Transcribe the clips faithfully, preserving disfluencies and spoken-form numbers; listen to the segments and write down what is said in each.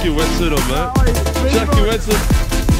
your wetsuit on, mate. Chuck your wetsuit.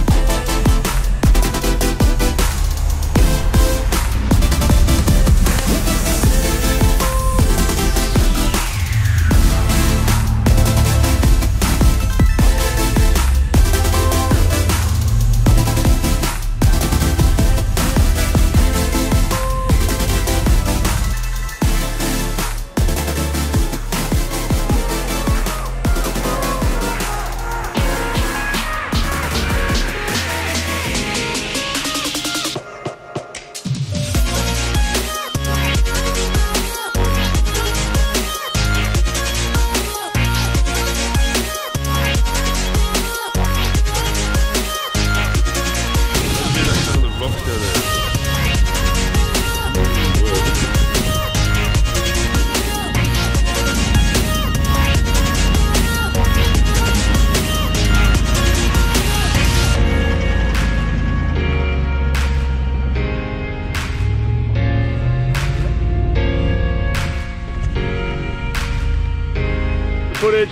Footage.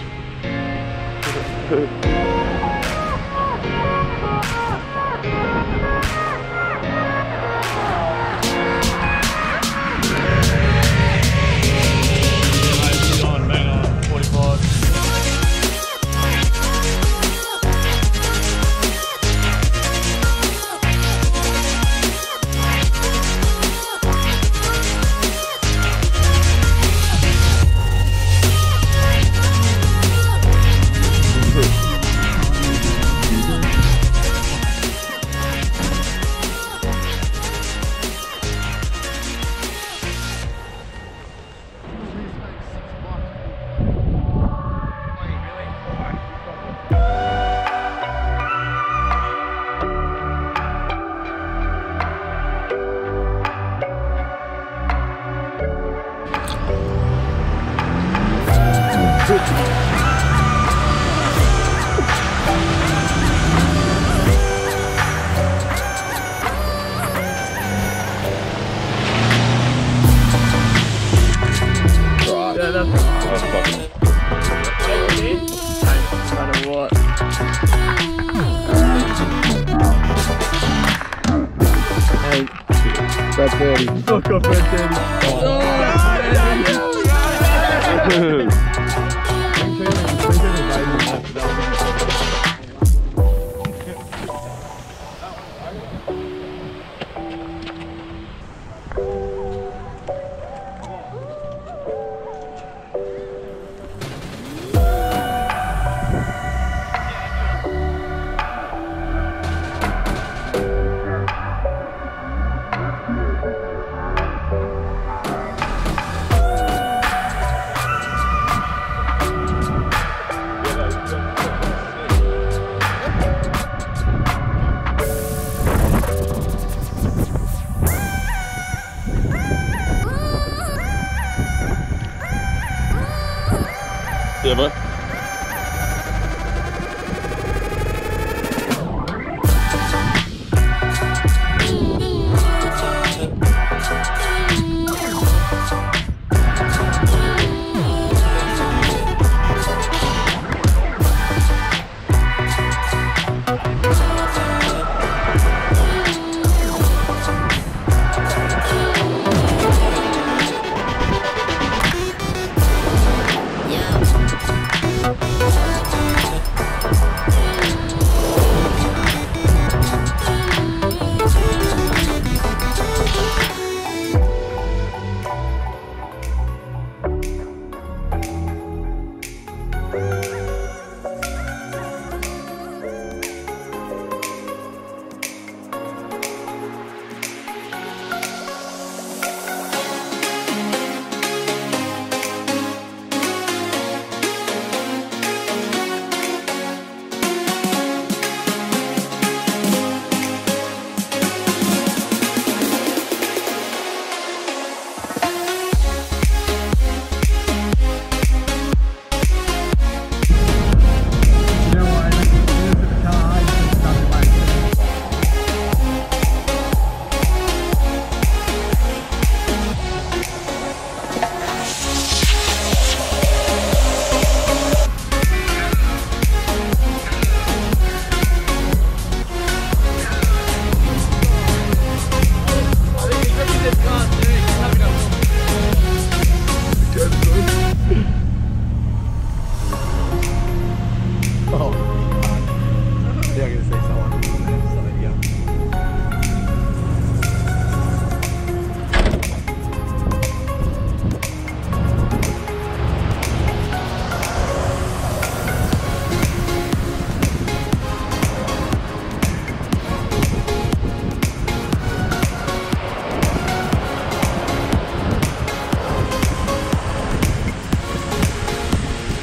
Red thirty. Fuck off, red thirty.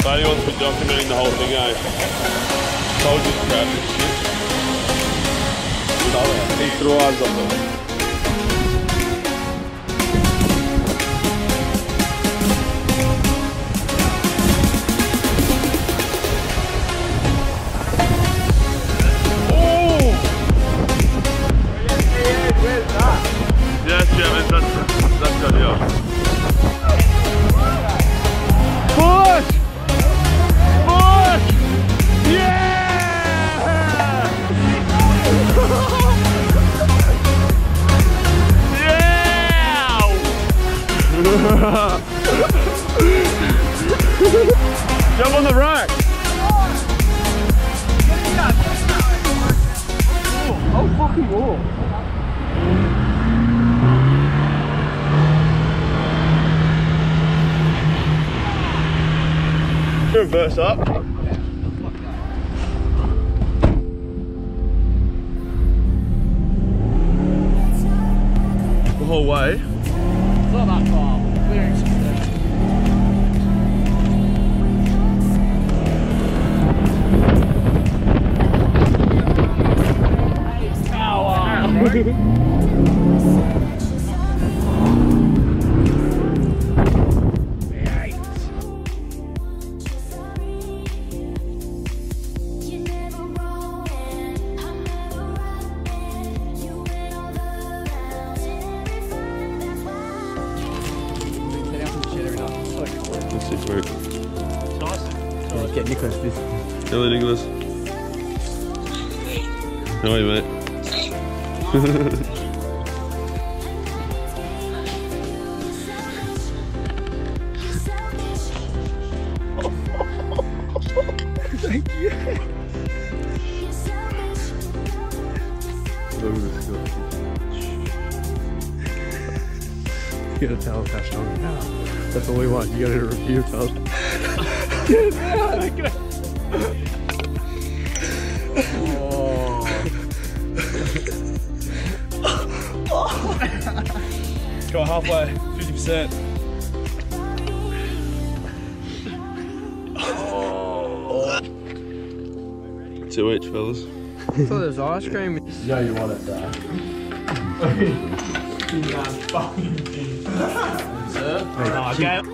anyone's been documenting the whole thing, eh? Told you to grab this shit. He threw eyes on them. Yes, Jevin, that's, that's good, yeah. Push! Push! Yeah! Yeah! Jump on the rack! Oh, fucking wall. Reverse up. The whole way. It's not that far. Clearing some That's it, mate. It's nice. Yeah, get Nicholas this. Hello, Nicholas. How are you, mate? Thank you. Look at this guy. You gotta tell us how strong you are. That's all we want. You gotta review tell us. Get it out! Get it. Go halfway, fifty percent. Two each, fellas. I thought there was ice cream. Yeah, you want it, Dad. Sir? Oh, okay.